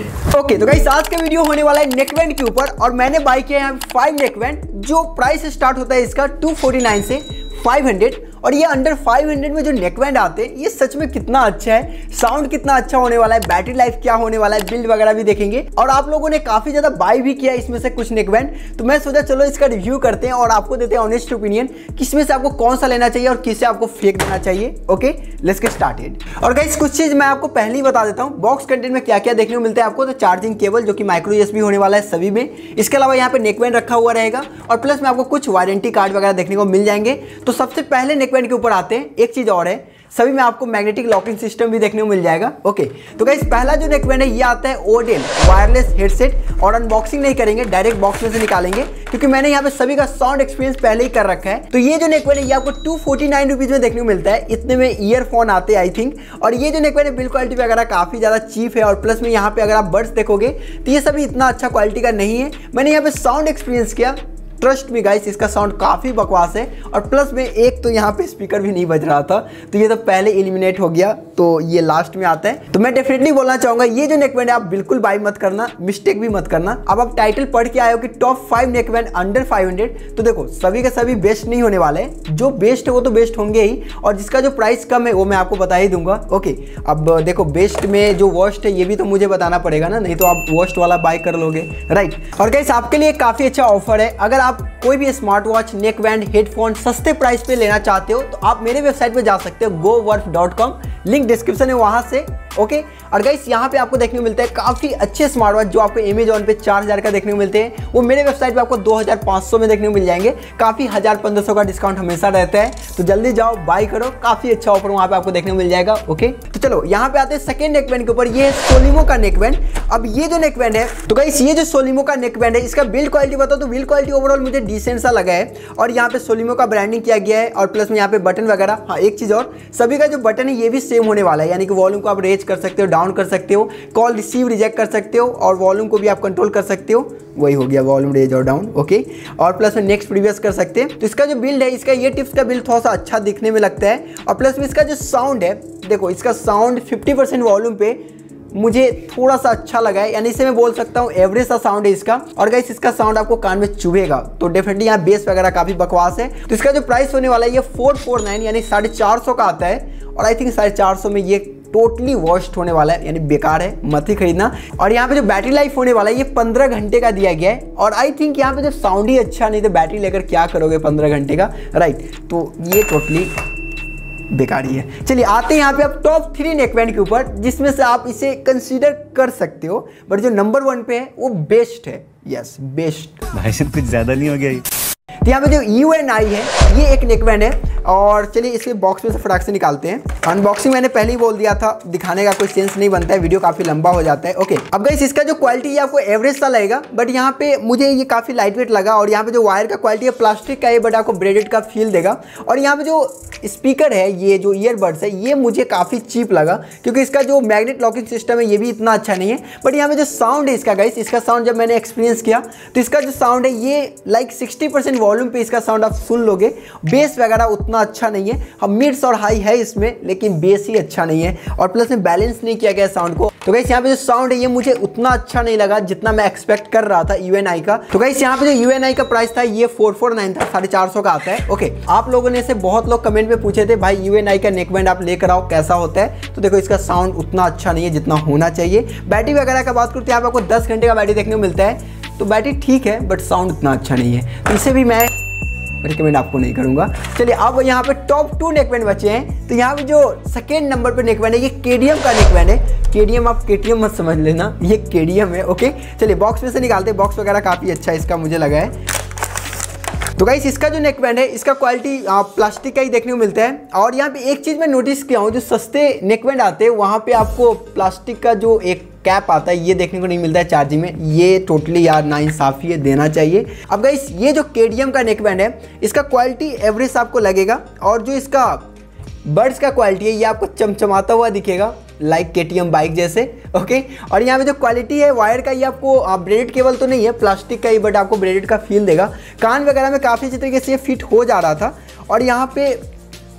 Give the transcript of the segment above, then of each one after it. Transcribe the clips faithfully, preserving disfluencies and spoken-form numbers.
Okay तो guys आज का वीडियो होने वाला है नेकबैंड के ऊपर और मैंने बाय किया है फाइव नेकबैंड जो प्राइस स्टार्ट होता है इसका टू फोर्टी नाइन से फाइव हंड्रेड और ये अंडर फाइव हंड्रेड में जो नेकबैंड आते हैं ये सच में कितना अच्छा है, साउंड कितना अच्छा होने वाला है, बैटरी लाइफ क्या होने वाला है, बिल्ड वगैरह भी देखेंगे। और आप लोगों ने काफी ज्यादा बाय भी किया इसमें से कुछ नेकबैंड, तो मैं सोचा चलो इसका रिव्यू करते हैं और आपको देते हैं ऑनेस्ट ओपिनियन किसमें से आपको कौन सा लेना चाहिए और किससे आपको फेंक देना चाहिए। Okay let's get started. और गाइस कुछ चीज मैं आपको पहले ही बता देता हूँ, बॉक्स कंटेंट में क्या क्या देखने को मिलता है आपको। तो चार्जिंग केबल जो कि माइक्रो यूएसबी होने वाला है सभी में, इसके अलावा यहाँ पे नेकबैंड रखा हुआ रहेगा और प्लस में आपको कुछ वारंटी कार्ड वगैरह देखने को मिल जाएंगे। तो सबसे पहले नेकबैंड के ऊपर आते हैं। एक चीज और है, सभी में आपको मैग्नेटिक लॉकिंग सिस्टम भी देखने को मिल जाएगा। ओके तो गाइस पहला जो नेकबैंड है ये आता है ओडेल वायरलेस हेडसेट और अनबॉक्सिंग नहीं करेंगे, डायरेक्ट बॉक्स में से निकालेंगे क्योंकि मैंने यहाँ पे सभी का साउंड एक्सपीरियंस पहले ही कर रखा है। तो ये जो नेकबैंड है ये आपको टू फोर्टी नाइन रुपीज में देखने को मिलता है, इतने में ईयरफोन आते हैं आई थिंक। और ये जो नेकबैंड है बिल्ड क्वालिटी वगैरह काफी ज्यादा चीप है और प्लस में यहाँ पे अगर आप बड्स देखोगे तो ये सभी इतना अच्छा क्वालिटी का नहीं है। मैंने यहाँ पे साउंड एक्सपीरियंस किया, ट्रस्ट मी गाइस इसका साउंड काफ़ी बकवास है और प्लस में एक तो यहाँ पे स्पीकर भी नहीं बज रहा था, तो ये तो पहले एलिमिनेट हो गया, तो ये लास्ट में आता है। तो मैं डेफिनेटली बोलना चाहूँगा ये जो नेकबैंड है आप बिल्कुल बाय मत करना, मिस्टेक भी मत करना। अब आप टाइटल पढ़ के आए हो कि top five neckband under five hundred, तो देखो सभी के सभी बेस्ट नहीं होने वाले हैं, जो बेस्ट है वो तो बेस्ट होंगे ही और जिसका जो प्राइस कम है वो मैं आपको बता ही दूंगा। ओके अब देखो बेस्ट में जो वर्स्ट है ये भी तो मुझे बताना पड़ेगा ना, नहीं तो आप वर्स्ट वाला बाय कर लोगे, राइट। और गाइस आपके लिए काफ़ी अच्छा ऑफर है, अगर आप कोई भी स्मार्ट वॉच, नेकबैंड, हेडफोन सस्ते प्राइस पे लेना चाहते हो तो आप मेरे वेबसाइट पे जा सकते हो गो वर्फ डॉट कॉम, लिंक डिस्क्रिप्शन है वहां से। ओके और गाइस यहाँ पे आपको देखने को मिलता है काफी अच्छे स्मार्ट वॉच जो आपको अमेजॉन पे चार हजार का देखने को मिलते हैं, वो मेरे वेबसाइट पे आपको दो हजार पाँच सौ में देखने को मिल जाएंगे। काफी हजार पंद्रह सौ का डिस्काउंट हमेशा रहता है, तो जल्दी जाओ बाय करो, काफी अच्छा ऑफर वहां पे आपको देखने को मिल जाएगा। ओके तो चलो यहाँ पे आते हैं सेकंड नेकबैंड के ऊपर, ये है सोलिमो का नेकबैंड। अब ये जो नेकबैंड है तो गाइस ये जो सोलिमो का नेकबैंड है इसका बिल्ड क्वालिटी बताओ तो बिल्ड क्वालिटी ओवरऑल मुझे डिसेंट सा लगा है और यहाँ पे सोलिमो का ब्रांडिंग किया गया है और प्लस में यहाँ पे बटन वगैरह। हाँ एक चीज और, सभी का जो बटन है ये भी सेम होने वाला है, यानी कि वॉल्यूम को आप रेज कर सकते हो, डाउन कर सकते हो, कॉल रिसीव रिजेक्ट कर सकते हो और वॉल्यूम को भी आप कंट्रोल कर सकते हो, वही हो गया वॉल्यूम रेज और डाउन। ओके और प्लस में नेक्स्ट प्रीवियस कर सकते हैं। तो इसका जो बिल्ड है, इसका ये टिप्स का बिल्ड थोड़ा सा अच्छा दिखने में लगता है और प्लस में इसका जो साउंड है, देखो इसका साउंड फिफ्टी परसेंट वॉल्यूम पे मुझे थोड़ा सा अच्छा लगा है, यानी इसे मैं बोल सकता हूँ एवरेज सा साउंड है इसका। और गाइस इसका साउंड आपको कान में चुभेगा, तो डेफिनेटली यहाँ बेस वगैरह काफी बकवास है। तो इसका जो प्राइस होने वाला है ये फोर फोर नाइन यानी साढ़े चार सौ का आता है और आई थिंक साढ़े चार सौ में ये टोटली वर्स्ट होने वाला है, यानी बेकार है, मत ही खरीदना। और यहाँ पे जो बैटरी लाइफ होने वाला है ये पंद्रह घंटे का दिया गया है और आई थिंक यहाँ पे जब साउंड ही अच्छा नहीं तो बैटरी लेकर क्या करोगे पंद्रह घंटे का, राइट। तो ये टोटली बेकार ही है। चलिए आते हैं यहाँ पे आप टॉप थ्री नेकबैंड के ऊपर, जिसमें से आप इसे कंसीडर कर सकते हो, बट जो नंबर वन पे है वो बेस्ट है। यस बेस्ट भाई साहब कुछ ज्यादा नहीं हो गया? तो यहाँ पे जो यू एन आई है ये एक नेकबैंड है और चलिए इसके बॉक्स में से फटाक से निकालते हैं। अनबॉक्सिंग मैंने पहले ही बोल दिया था, दिखाने का कोई सेंस नहीं बनता है, वीडियो काफी लंबा हो जाता है। ओके अब गाइस इसका जो क्वालिटी है आपको एवरेज सा लगेगा, बट यहाँ पे मुझे ये काफी लाइट वेट लगा और यहाँ पे जो वायर का क्वालिटी है प्लास्टिक का है बट आपको ब्रेडेड का फील देगा। और यहाँ पे जो स्पीकर है, ये जो ईयरबड्स है ये मुझे काफी चीप लगा क्योंकि इसका जो मैग्नेट लॉकिंग सिस्टम है ये भी इतना अच्छा नहीं है। बट यहाँ पे जो साउंड है इसका गाइस, इसका साउंड जब मैंने एक्सपीरियंस किया तो इसका जो साउंड है ये लाइक सिक्सटी परसेंट वॉल्यूम पे इसका साउंड आप सुन लोगे। बेस वगैरह उतना अच्छा नहीं है, हम मिड्स और हाई है इसमें लेकिन बेस ही अच्छा नहीं है और प्लस में बैलेंस नहीं किया गया साउंड को। तो गाइस यहाँ पे जो साउंड है ये मुझे उतना अच्छा नहीं लगा जितना मैं एक्सपेक्ट कर रहा था यू एन आई का। तो गाइस यहाँ पे जो यू एन आई का प्राइस था ये फोर फोर नाइन था, साढ़े चार सौ का आता है। ओके आप लोगों ने से बहुत लोग कमेंट में पूछे थे भाई यू एन आई का नेकबैंड आप लेकर आओ कैसा होता है, तो देखो इसका साउंड उतना अच्छा नहीं है जितना होना चाहिए। बैटरी वगैरह का बात करते हैं आपको दस घंटे का बैटरी देखने को मिलता है, तो बैटरी ठीक है बट साउंड उतना अच्छा नहीं है, तो इसे भी मैं रिकमेंड आपको नहीं करूंगा। चलिए अब यहाँ पे टॉप टू नेकबैंड बचे हैं, तो यहाँ पे जो सेकेंड नंबर पे नेकबैंड है ये केडीएम का नेकबैंड है। केडीएम आप केटीएम मत समझ लेना, ये केडीएम है। ओके चलिए बॉक्स में से निकालते हैं, बॉक्स वगैरह काफ़ी अच्छा इसका मुझे लगा है। तो गाइस इसका जो नेकबैंड है इसका क्वालिटी प्लास्टिक का ही देखने को मिलता है और यहाँ पे एक चीज़ मैं नोटिस किया हूँ, जो सस्ते नेकबैंड आते हैं वहाँ पे आपको प्लास्टिक का जो एक कैप आता है ये देखने को नहीं मिलता है चार्जिंग में, ये टोटली यार नाइंसाफी है, देना चाहिए। अब गाइस ये जो केडीएम का नेकबैंड है इसका क्वालिटी एवरेज आपको लगेगा और जो इसका बड्स का क्वालिटी है ये आपको चमचमाता हुआ दिखेगा लाइक केटीएम बाइक जैसे। ओके और यहाँ पे जो क्वालिटी है वायर का ये आपको ब्रेडेड केबल तो नहीं है, प्लास्टिक का ही, बट आपको ब्रेडेड का फील देगा। कान वगैरह में काफ़ी अच्छी तरीके से ये फिट हो जा रहा था और यहाँ पे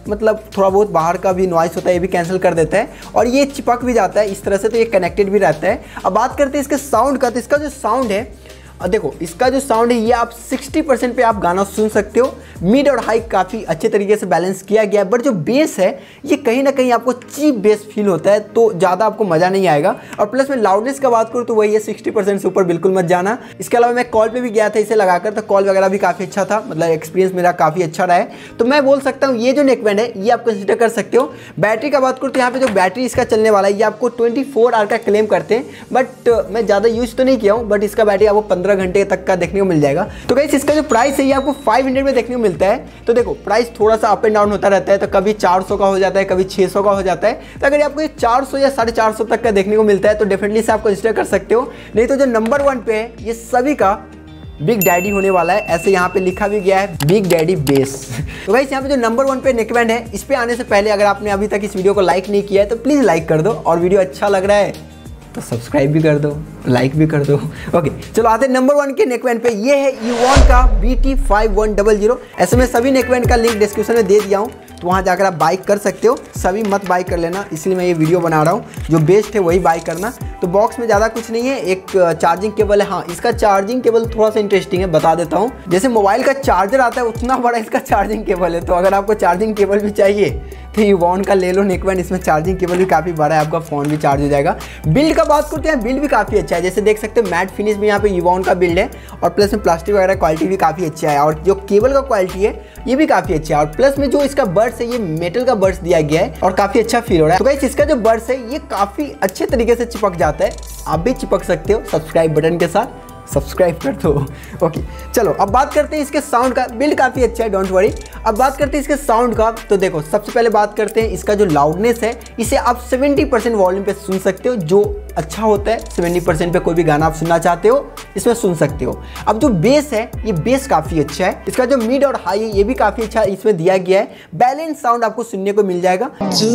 मतलब थोड़ा बहुत बाहर का भी नॉइस होता है ये भी कैंसिल कर देता है, और ये चिपक भी जाता है इस तरह से, तो ये कनेक्टेड भी रहता है। अब बात करते हैं इसके साउंड का, तो इसका जो साउंड है देखो, इसका जो साउंड है ये आप साठ परसेंट पे आप गाना सुन सकते हो। मिड और हाई काफ़ी अच्छे तरीके से बैलेंस किया गया है, बट जो बेस है ये कहीं ना कहीं आपको चीप बेस फील होता है, तो ज़्यादा आपको मज़ा नहीं आएगा। और प्लस में लाउडनेस का बात करूँ तो वही है, साठ परसेंट से ऊपर बिल्कुल मत जाना। इसके अलावा मैं कॉल पे भी गया था इसे लगाकर, तो कॉल वगैरह भी काफ़ी अच्छा था, मतलब एक्सपीरियंस मेरा काफ़ी अच्छा रहा है। तो मैं बोल सकता हूँ ये जो नेकबैंड है ये आप कंसिडर कर सकते हो। बैटरी का बात करूँ तो यहाँ पे जो बैटरी इसका चलने वाला है ये आपको ट्वेंटी फोर आवर का क्लेम करते हैं, बट मैं ज़्यादा यूज़ तो नहीं किया हूँ, बट इसका बैटरी आपको पंद्रह घंटे तक का देखने को मिल जाएगा। तो गाइस इसका जो प्राइस है ये आपको पाँच सौ में देखने को मिलता है। तो देखो प्राइस थोड़ा सा अप एंड डाउन होता रहता है, तो कभी चार सौ का हो जाता है, कभी छह सौ का हो जाता है। तो अगर आपको ये चार सौ या साढ़े चार सौ तक का देखने को मिलता है तो डेफिनेटली इसे आप कंसिडर कर सकते हो। नहीं तो जो नंबर वन पे है ये सभी का बिग डैडी होने वाला है, ऐसे यहाँ पे लिखा भी गया है बिग डैडी बेस। तो गाइस यहाँ पे जो नंबर वन पे नेकबैंड है इस पे आने से पहले अगर आपने अभी तक इस वीडियो को लाइक नहीं किया है तो प्लीज़ लाइक कर दो, और वीडियो अच्छा लग रहा है तो सब्सक्राइब भी कर दो, लाइक भी कर दो। ओके चलो आते हैं नंबर वन के नेकबैंड पे। ये है यूवॉन का B T five one double zero. ऐसे में सभी नेकबैंड का लिंक डिस्क्रिप्शन में दे दिया हूँ, तो वहाँ जाकर आप बाइक कर सकते हो। सभी मत बाइक कर लेना, इसलिए मैं ये वीडियो बना रहा हूँ, जो बेस्ट है वही बाइक करना। तो बॉक्स में ज़्यादा कुछ नहीं है, एक चार्जिंग केबल है। हाँ इसका चार्जिंग केबल थोड़ा सा इंटरेस्टिंग है, बता देता हूँ। जैसे मोबाइल का चार्जर आता है उतना बड़ा इसका चार्जिंग केबल है, तो अगर आपको चार्जिंग केबल भी चाहिए तो यूवॉन का ले लो नेकबैंड, इसमें चार्जिंग केबल भी काफ़ी बड़ा है, आपका फ़ोन भी चार्ज हो जाएगा। बिल्ड का बात करते हैं, बिल्ड भी काफ़ी अच्छा है, जैसे देख सकते हैं मैट फिनिश भी यहाँ पे यूवॉन का बिल्ड है, और प्लस में प्लास्टिक वगैरह क्वालिटी भी काफ़ी अच्छा है, और जो केबल का क्वालिटी है ये भी काफ़ी अच्छा है, और प्लस में जो इसका बर्ड्स है ये मेटल का बर्ड्स दिया गया है और काफ़ी अच्छा फील हो रहा है। तो गाइस इसका जो बर्ड्स है ये काफ़ी अच्छे तरीके से चिपक जाता है, आप भी चिपक सकते हो सब्सक्राइब बटन के साथ, सब्सक्राइब कर दो। ओके चलो अब बात करते हैं इसके साउंड का। बिल्ड काफ़ी अच्छा है, डोंट वरी। अब बात करते हैं इसके साउंड का, तो देखो सबसे पहले बात करते हैं इसका जो लाउडनेस है, इसे आप सत्तर परसेंट वॉल्यूम पे सुन सकते हो, जो अच्छा होता है। सत्तर परसेंट पे कोई भी गाना आप सुनना चाहते हो इसमें सुन सकते हो। अब जो बेस है ये बेस काफ़ी अच्छा है, इसका जो मिड और हाई है ये भी काफ़ी अच्छा इसमें दिया गया है। बैलेंस साउंड आपको सुनने को मिल जाएगा।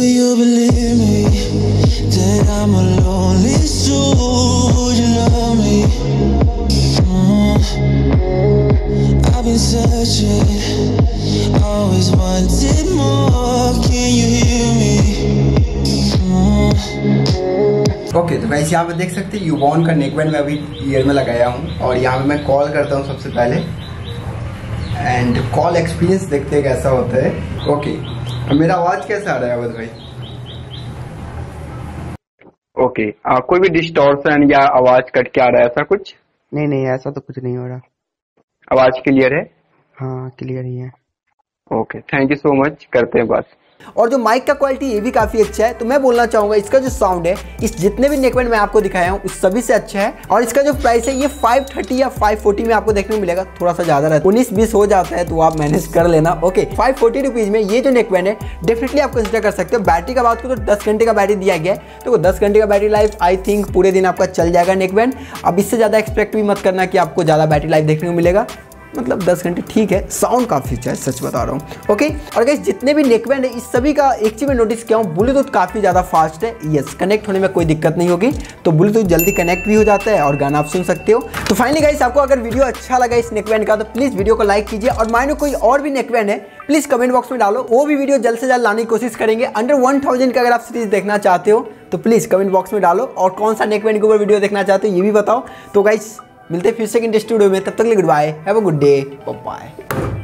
I've been searching, always wanted more, can you hear me? Okay okay, तो गाइस यहाँ पे देख सकते हैं यूवॉन का नेकबैंड मैं अभी ईयर में लगाया हूँ, और यहाँ पे मैं कॉल करता हूँ सबसे पहले, एंड कॉल एक्सपीरियंस देखते हैं कैसा होता है। ओके okay, मेरा आवाज़ कैसा आ रहा है अवध भाई? ओके okay, कोई भी डिस्टॉर्शन या आवाज़ कट के आ रहा है ऐसा कुछ? नहीं नहीं ऐसा तो कुछ नहीं हो रहा। आवाज क्लियर है? हाँ क्लियर ही है। Okay thank you so much, करते हैं बात। और जो माइक का क्वालिटी ये भी काफ़ी अच्छा है, तो मैं बोलना चाहूँगा इसका जो साउंड है इस जितने भी नेकबैंड मैं आपको दिखाया हूँ उस सभी से अच्छा है। और इसका जो प्राइस है ये पाँच सौ तीस या पाँच सौ चालीस में आपको देखने को मिलेगा, थोड़ा सा ज़्यादा रहता है, उन्नीस बीस हो जाता है, तो आप मैनेज कर लेना। ओके पाँच सौ चालीस रुपीज़ में ये जो नेकबैंड है डेफिनेटली आप कंसिडर कर सकते हो। बैटरी का बात करो तो दस घंटे का बैटरी दिया गया है, तो दस घंटे का बैटरी लाइफ आई थिंक पूरे दिन आपका चल जाएगा नेकबैंड। अब इससे ज़्यादा एक्सपेक्ट भी मत करना कि आपको ज़्यादा बैटरी लाइफ देखने को मिलेगा, मतलब दस घंटे ठीक है। साउंड काफ़ी अच्छा है, सच बता रहा हूँ। ओके और गाइस जितने भी नेकबैंड है इस सभी का एक चीज़ मैं नोटिस किया हूँ, ब्लूटूथ काफ़ी ज़्यादा फास्ट है। यस कनेक्ट होने में कोई दिक्कत नहीं होगी, तो ब्लूटूथ जल्दी कनेक्ट भी हो जाता है और गाना आप सुन सकते हो। तो फाइनली गाइस आपको अगर वीडियो अच्छा लगा इस नेकबैंड का तो प्लीज़ वीडियो को लाइक कीजिए, और मानो कोई और भी नेकबैंड है प्लीज़ कमेंट बॉक्स में डालो, वो भी वीडियो जल्द से जल्द लाने की कोशिश करेंगे। अंडर वन थाउजेंड का अगर आप सीरीज देखना चाहते हो तो प्लीज़ कमेंट बॉक्स में डालो, और कौन सा नेकबैंड के ऊपर वीडियो देखना चाहते हो ये भी बताओ। तो गाइस मिलते हैं फिर से इंटरेस्टिंग वीडियो में, तब तक के लिए goodbye, have a good day, bye.